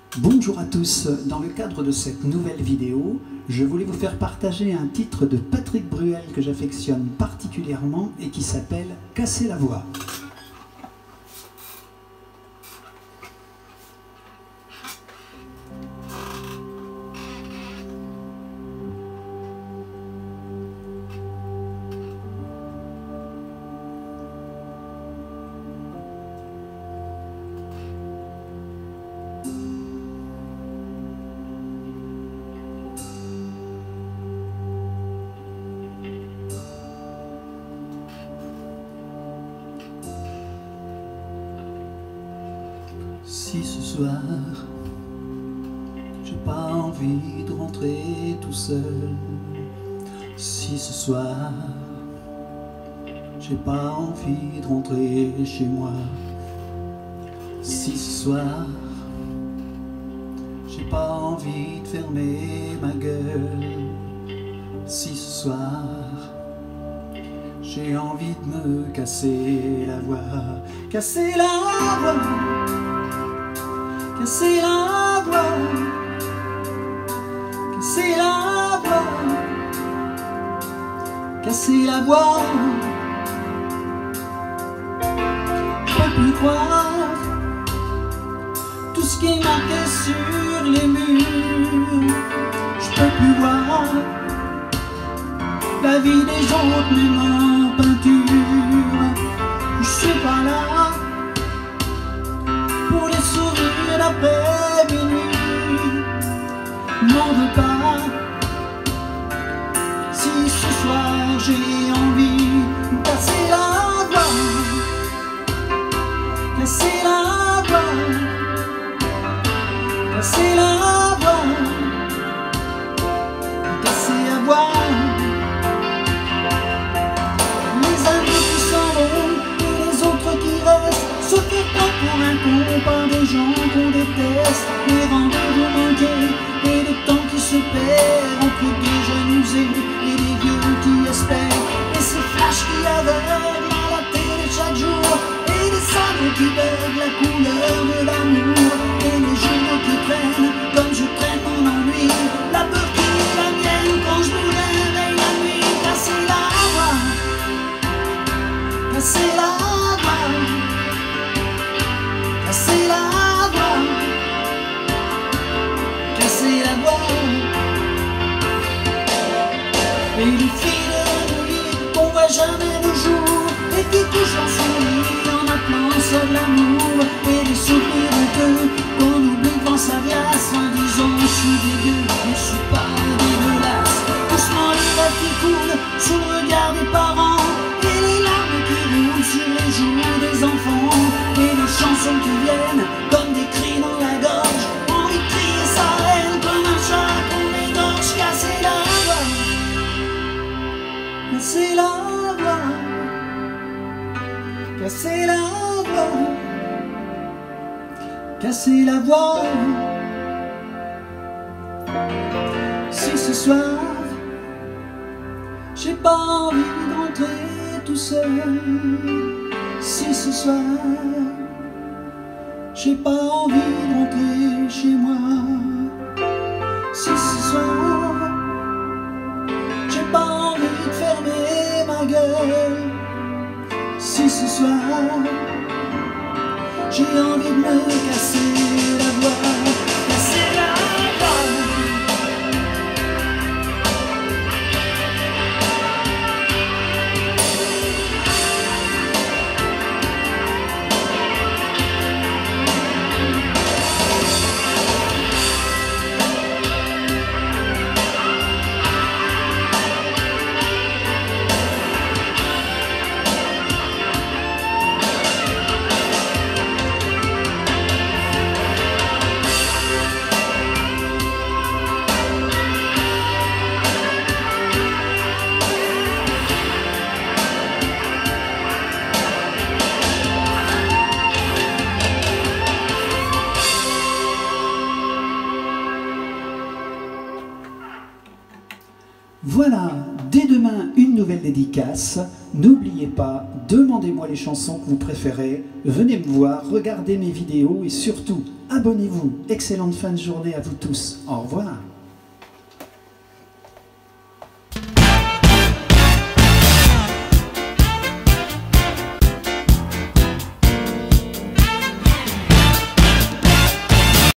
Bonjour à tous, dans le cadre de cette nouvelle vidéo, je voulais vous faire partager un titre de Patrick Bruel que j'affectionne particulièrement et qui s'appelle « Casser la voix ». Si ce soir, j'ai pas envie de rentrer tout seul, si ce soir, j'ai pas envie de rentrer chez moi, si ce soir, j'ai pas envie de fermer ma gueule, si ce soir, j'ai envie de me casser la voix, casser la voix. Casser la voix, casser la voix, casser la voix. Je peux plus croire tout ce qui est marqué sur les murs. Je peux plus voir la vie des autres, même en peinture. Je suis pas là pour les sourires d'après minuit. M'en veux pas si ce soir j'ai envie de casser la voix, casser la voix, casser la voix, casser la voix. Les amis qui s'en vont et les autres qui restent, se fait pas pour un con par des gens qu'on déteste, les rendez-vous manqués et le temps qui se perd entre des jeunes usés et des vieux qui espèrent, et ces flashs qui aveuglent à la télé chaque jour, et les salons qui bèguent la couleur de l'amour, et les journaux qui traînent comme je traîne mon ennui, la peur qui est la mienne quand je me réveille la nuit. Casser la voix, casser la voix, casser la voix, casser la voix. Et les filles de nuit qu'on voit jamais le jour, et qui couchent dans son lit en appelant ça de l'amour, et les souvenirs honteux qu'on oublie devant sa glace en disant je suis dégueu, je suis pas dégueulasse. Doucement les rêves qui coulent sous le regard des parents, et les larmes qui roulent sur les joues des enfants, et les chansons qui viennent comme des cris dans la gorge, envie de crier sa haine comme un chat qu'on égorge. Casser la voix, casser la voix, casser la voix, casser la voix. Si ce soir, j'ai pas envie de rentrer tout seul, si ce soir, j'ai pas envie de rentrer chez moi, si ce soir, j'ai pas envie de fermer ma gueule, si ce soir, j'ai envie de me casser la voix, casser la voix. Voilà, dès demain, une nouvelle dédicace. N'oubliez pas, demandez-moi les chansons que vous préférez, venez me voir, regardez mes vidéos et surtout, abonnez-vous. Excellente fin de journée à vous tous. Au revoir.